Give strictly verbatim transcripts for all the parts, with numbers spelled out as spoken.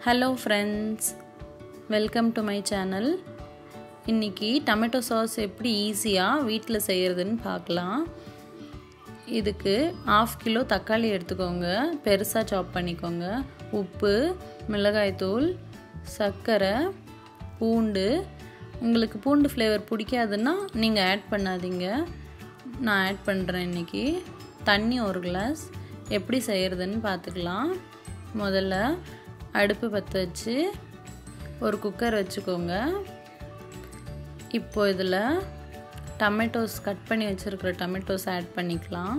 Hello friends, welcome to my channel. இன்னைக்கு tomato sauce எப்படி ஈஸியா வீட்ல செய்யிறதுன்னு பார்க்கலாம். இதுக்கு half கிலோ தக்காளி எடுத்துக்கோங்க, பெருசா சாப் பண்ணிக்கோங்க. உப்பு, மிளகாய் தூள், சர்க்கரை, பூண்டு. உங்களுக்கு பூண்டு ஃப்ளேவர் பிடிக்காதுன்னா நீங்க ஆட் பண்ணாதீங்க. நான் ஆட் பண்றேன் இன்னைக்கு. தண்ணி ஒரு கிளாஸ். எப்படி செய்யிறதுன்னு பார்த்துக்கலாம். முதல்ல அடுப்பு பற்ற வச்சு ஒரு குக்கர் வச்சுக்கோங்க. இப்போ இதில் டொமேட்டோஸ் கட் பண்ணி வச்சுருக்கிற டொமேட்டோஸ் ஆட் பண்ணிக்கலாம்.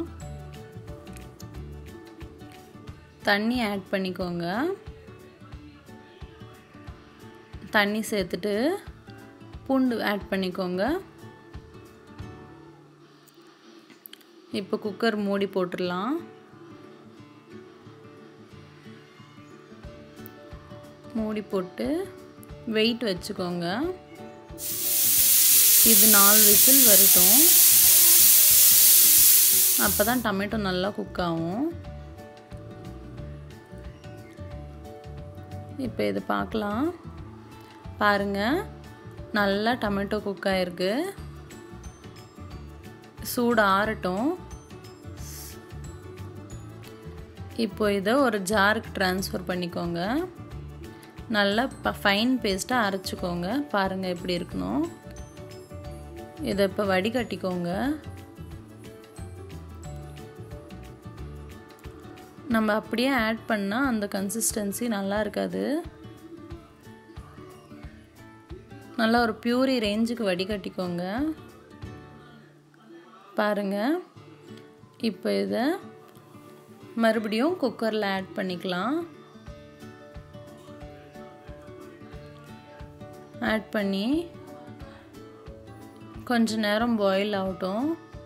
தண்ணி ஆட் பண்ணிக்கோங்க. தண்ணி சேர்த்துட்டு பூண்டு ஆட் பண்ணிக்கோங்க. இப்போ குக்கர் மூடி போட்டுடலாம். மூடி போட்டு வெயிட் வச்சுக்கோங்க. இது நாலு விசில் வரட்டும். அப்போ தான் டொமேட்டோ நல்லா குக் ஆகும். இப்போ இது பார்க்கலாம். பாருங்கள், நல்லா டொமேட்டோ குக் ஆகிருக்கு. சூடு ஆறட்டும். இப்போ இதை ஒரு ஜாருக்கு ட்ரான்ஸ்ஃபர் பண்ணிக்கோங்க. நல்லா ஃபைன் பேஸ்ட்டாக அரைச்சிக்கோங்க. பாருங்கள் எப்படி இருக்கணும். இதை இப்போ வடிகட்டிக்கோங்க. நம்ம அப்படியே ஆட் பண்ணால் அந்த கன்சிஸ்டன்சி நல்லா இருக்காது. நல்லா ஒரு பியூரி ரேஞ்சுக்கு வடிகட்டிக்கோங்க. பாருங்கள், இப்போ இதை மறுபடியும் குக்கரில் ஆட் பண்ணிக்கலாம். ஆட் பண்ணி கொஞ்ச நேரம் பாயில் ஆகட்டும்.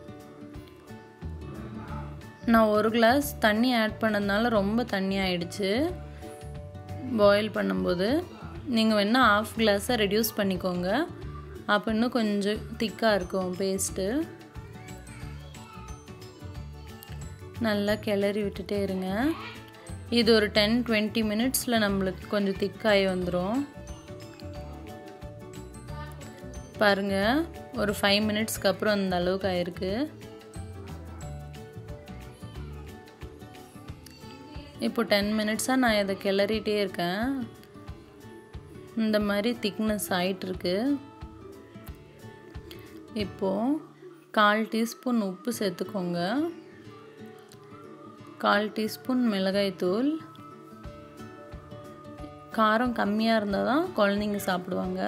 நான் ஒரு கிளாஸ் தண்ணி ஆட் பண்ணதுனால ரொம்ப தண்ணி ஆயிடுச்சு பாயில் பண்ணும்போது. நீங்கள் வேணால் ஆஃப் கிளாஸை ரெடியூஸ் பண்ணிக்கோங்க. அப்போ இன்னும் கொஞ்சம் திக்காக இருக்கும் பேஸ்ட்டு. நல்லா கிளறி விட்டுட்டே இருங்க. இது ஒரு டென் டுவெண்ட்டி மினிட்ஸில் நம்மளுக்கு கொஞ்சம் திக்காகி வந்துடும். பாருங்கள், ஒரு ஃபைவ் மினிட்ஸ்க்கு அப்புறம் அந்த அளவுக்கு ஆயிருக்கு. இப்போ டென் மினிட்ஸாக நான் இதை கிளறிட்டே இருக்கேன். இந்த மாதிரி திக்னஸ் ஆகிட்டுருக்கு. இப்போது கால் டீஸ்பூன் உப்பு சேர்த்துக்கோங்க. கால் டீஸ்பூன் மிளகாய்த்தூள். காரம் கம்மியாக இருந்தால் தான் குழந்தைங்க சாப்பிடுவாங்க.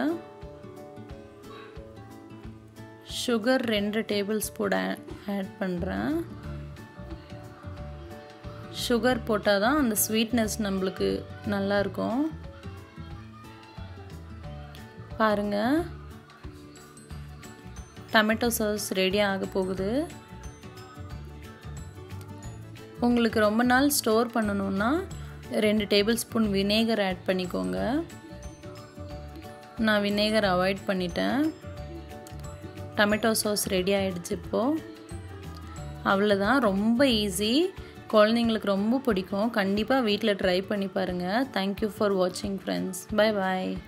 சுகர் ரெண்டு டேபிள் ஸ்பூன் ஆட் பண்ணுறேன். சுகர் போட்டால் தான் அந்த ஸ்வீட்னஸ் நம்மளுக்கு நல்லாயிருக்கும். பாருங்கள், டொமேட்டோ சாஸ் ரெடி ஆக போகுது. உங்களுக்கு ரொம்ப நாள் ஸ்டோர் பண்ணணுன்னா ரெண்டு டேபிள் ஸ்பூன் வினேகர் ஆட் பண்ணிக்கோங்க. நான் வினேகர் அவாய்ட் பண்ணிட்டேன். டொமேட்டோ சாஸ் ரெடி ஆகிடுச்சு. இப்போது அவ்வளோதான். ரொம்ப ஈஸி. குழந்தைங்களுக்கு ரொம்ப பிடிக்கும். கண்டிப்பாக வீட்டில் ட்ரை பண்ணி பாருங்கள். தேங்க்யூ ஃபார் வாட்சிங் ஃப்ரெண்ட்ஸ். பை பாய்.